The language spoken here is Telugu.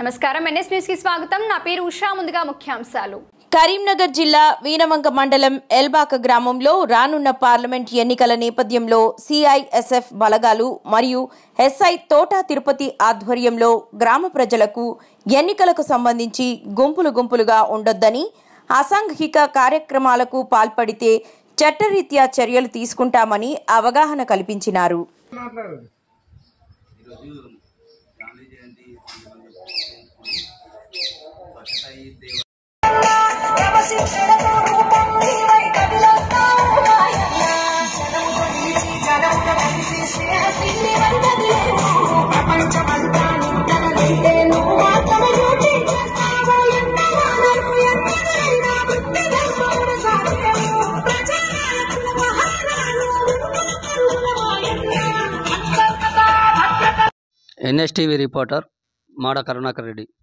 నమస్కారం ఎన్ఎస్ న్యూస్ కి స్వాగతం నా పేరు ఉషా ముందుగా ముఖ్యాంశాలు కరీంనగర్ జిల్లా వీనవంక మండలం ఎల్బాక గ్రామంలో రానున్న పార్లమెంట్ ఎన్నికల నేపథ్యంలో సిఐఎస్ఎఫ్ బలగాలు మరియు ఎస్ఐ తోట తిరుపతి ఆధ్వర్యంలో గ్రామ ప్రజలకు ఎన్నికలకు సంబంధించి గుంపులుగా ఉండొద్దని అసాంఘిక కార్యక్రమాలకు పాల్పడితే చట్టరీత్యా చర్యలు తీసుకుంటామని అవగాహన కల్పించినారు. NSTV reporter Mada Karunakar Reddy.